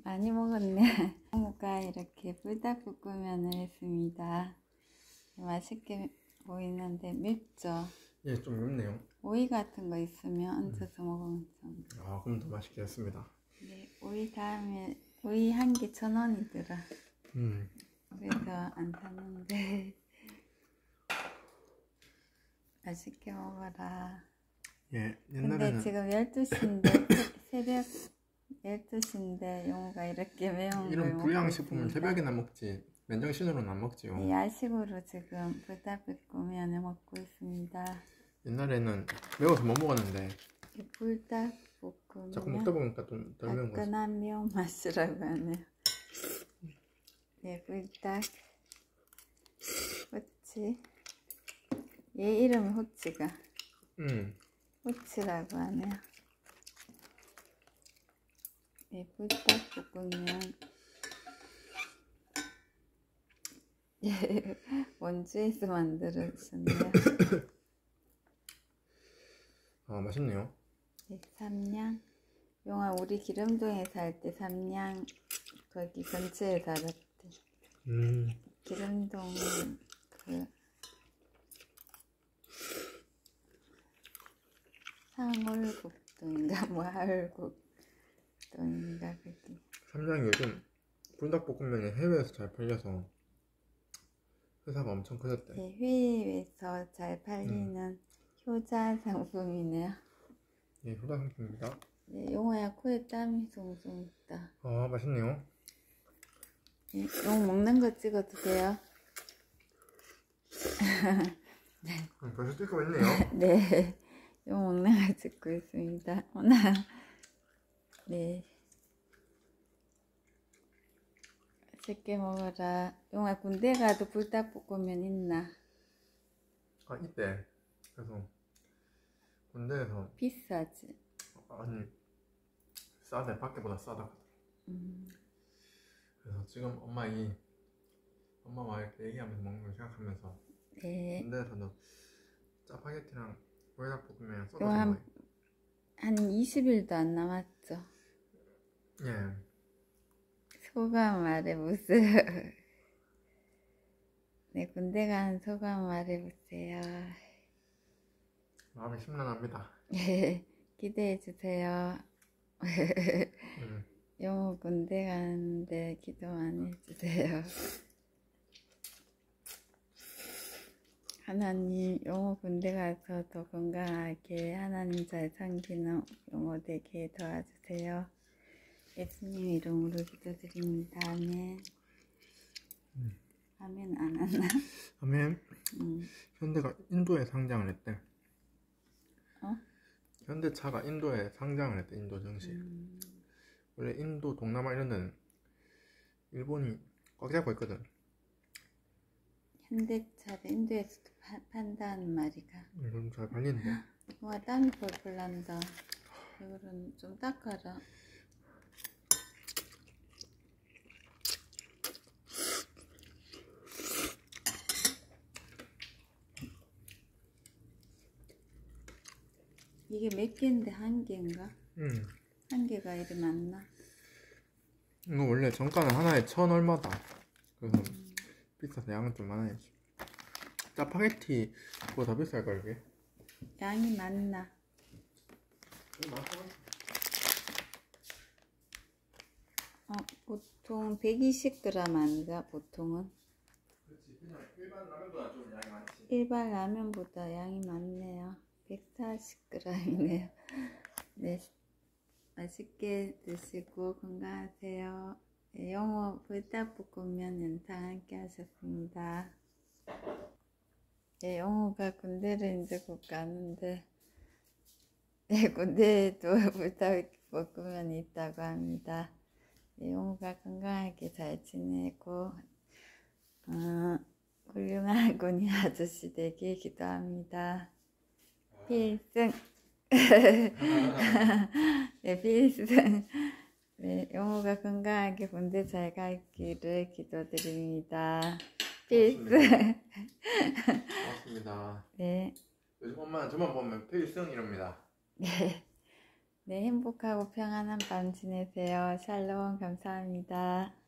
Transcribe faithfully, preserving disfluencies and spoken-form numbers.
많이 먹었네. 영호가 이렇게 불닭볶음면을 했습니다. 맛있게 보이는데 맵죠? 예, 좀 맵네요. 오이 같은 거 있으면 얹어서 음. 먹으면 좀. 아, 그럼 더 맛있게 했습니다. 네, 오이 다음에 오이 한 개 천 원이더라. 음. 그래서 안 샀는데 맛있게 먹어라. 예, 옛날에는. 근데 지금 열두 시인데 새벽 열두 시인데 영호가 이렇게 매운 이런 불량식품을 새벽에나 먹지 맨정신으로는 안 먹지요. 네, 야식으로 지금 불닭볶음면을 먹고 있습니다. 옛날에는 매워서 못 먹었는데 불닭볶음면 자꾸 먹다 보니까 좀 덜 매운 거지. 화끈한 매운맛이라고 하네요. 네, 불닭 호치. 얘 이름이 호치가 음. 호치라고 하네요. 네, 불닭볶음면. 예, 원주에서 만들어주셨네요. 아, 맛있네요. 네, 삼양. 용아, 우리 기름동에 살 때 삼양 거기 근처에 살았대. 음. 기름동 그 상월국동인가 뭐 하월국동인가 거기. 삼양이 요즘 불닭볶음면이 해외에서 잘 팔려서 회사가 엄청 커졌대. 네, 해외에서 잘 팔리는 음. 효자 상품이네요. 예, 효자 상품입니다. 네, 용호야 코에 땀이 송송 있다. 아, 맛있네요. 네, 용 먹는 거 찍어도 돼요? 네. 음, 벌써 찍고 있네요. 네, 용 먹는 거 찍고 있습니다. 오늘 네. 맛있게 먹어라. 용아 군대 가도 불닭볶음면 있나? 아, 이때 그래서 군대에서 비싸지? 아니 싸대. 밖에보다 싸다. 음. 그래서 지금 엄마 이 엄마와 이렇게 얘기하면서 먹는 걸 생각하면서 네. 군대에서는 짜파게티랑 불닭볶음면이랑 쏟아서 한, 먹어요. 한 이십 일도 안 남았죠? 예. 소감 말해보세요. 네, 군대 간 소감 말해보세요. 마음이 심란합니다. 네, 기대해주세요. 음. 영호 군대 가는데 기도 많이 해주세요. 하나님, 영호 군대 가서 더 건강하게 하나님 잘 섬기는 영호 되게 도와주세요. 예수님 이름으로 기도드립니다. 아멘. 음. 아멘 안 하나? 아멘. 음. 현대가 인도에 상장을 했대. 어? 현대차가 인도에 상장을 했대. 인도 정시에. 음. 원래 인도, 동남아 이런 데는 일본이 꽉 잡고 있거든. 현대차를 인도에서도 파, 판다는 말이가. 이건 잘 팔리는데. 와, 땀이 펄펄 난다. 이거는 좀 닦아라. 이게 몇 개인데 한 개인가? 응. 한 개가 이리 많나? 이거 원래 정가는 하나에 천 얼마다. 그래서 음. 비싸서 양은 좀 많아야지. 짜파게티보다 더 비쌀걸 이게? 양이 많나? 어, 보통 백이십 그램 아닌가? 보통은? 그렇지. 그냥 일반 라면보다 좀 양이 많지. 일반 라면보다 양이 많네요. 백사십 그램이네요. 네, 맛있게 드시고 건강하세요. 네, 영호 불닭볶음면 영상 함께 하셨습니다. 네, 영호가 군대를 이제 곧 가는데 네, 군대에도 불닭볶음면이 있다고 합니다. 네, 영호가 건강하게 잘 지내고 어, 훌륭한 군인 아저씨 되길 기도합니다. 필승. 네, 필승. 네, 영호가 건강하게 군대 잘 가기를 기도드립니다. 필승. 고맙습니다. 네. 요즘 엄마는 저만 보면 필승 이럽니다. 네. 네, 행복하고 평안한 밤 지내세요. 샬롬, 감사합니다.